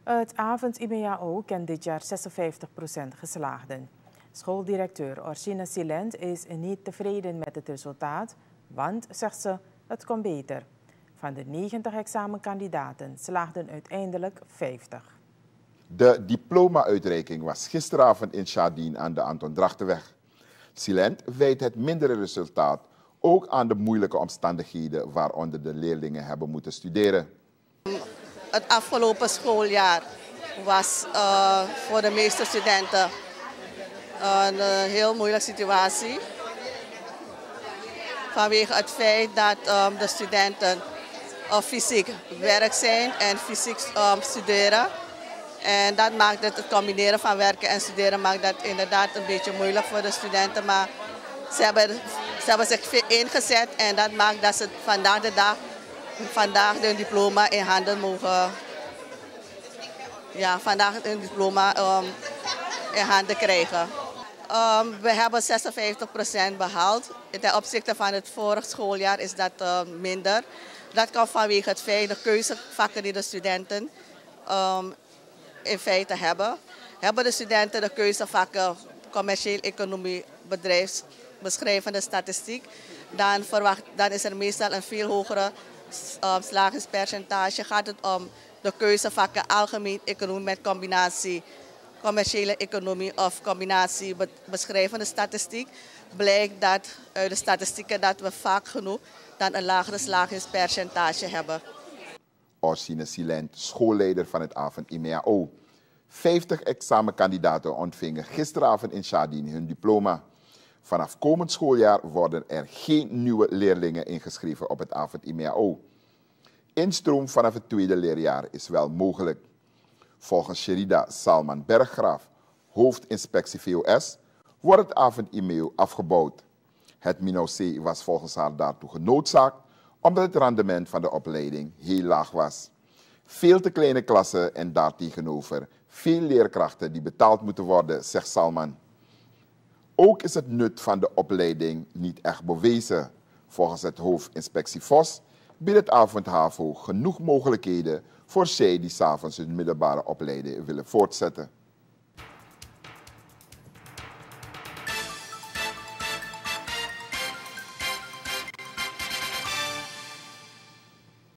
Het avond-IMEAO kent dit jaar 56% geslaagden. Schooldirecteur Orsine Silent is niet tevreden met het resultaat, want, zegt ze, het kon beter. Van de 90 examenkandidaten slaagden uiteindelijk 50. De diploma-uitreiking was gisteravond in Schaardien aan de Anton Drachtenweg. Silent wijt het mindere resultaat ook aan de moeilijke omstandigheden waaronder de leerlingen hebben moeten studeren. Het afgelopen schooljaar was voor de meeste studenten een heel moeilijke situatie. Vanwege het feit dat de studenten fysiek werk zijn en fysiek studeren. En dat maakt het combineren van werken en studeren maakt dat inderdaad een beetje moeilijk voor de studenten. Maar ze hebben zich ingezet en dat maakt dat ze vandaag hun diploma in handen mogen. Ja, vandaag hun diploma in handen krijgen. We hebben 56% behaald. Ten opzichte van het vorige schooljaar is dat minder. Dat komt vanwege het feit, de keuzevakken die de studenten in feite hebben de studenten de keuzevakken commerciële economie, bedrijfsbeschrijvende statistiek, dan is er meestal een veel hogere slagingspercentage. Gaat het om de keuzevakken algemeen economie met combinatie commerciële economie of combinatie beschrijvende statistiek, blijkt dat uit de statistieken dat we vaak genoeg dan een lagere slagingspercentage hebben. Orsine Silent, schoolleider van het avond-IMEAO. 50 examenkandidaten ontvingen gisteravond in Schaardien hun diploma. Vanaf komend schooljaar worden er geen nieuwe leerlingen ingeschreven op het avond-IMEAO. Instroom vanaf het tweede leerjaar is wel mogelijk. Volgens Sherida Salman Berggraaf, hoofdinspectie VOS, wordt het avond-IMEAO afgebouwd. Het MINOC was volgens haar daartoe genoodzaakt omdat het rendement van de opleiding heel laag was. Veel te kleine klassen en daartegenover veel leerkrachten die betaald moeten worden, zegt Salman. Ook is het nut van de opleiding niet echt bewezen. Volgens het hoofdinspectie VOS biedt het avond-HAVO genoeg mogelijkheden voor zij die 's avonds hun middelbare opleiding willen voortzetten.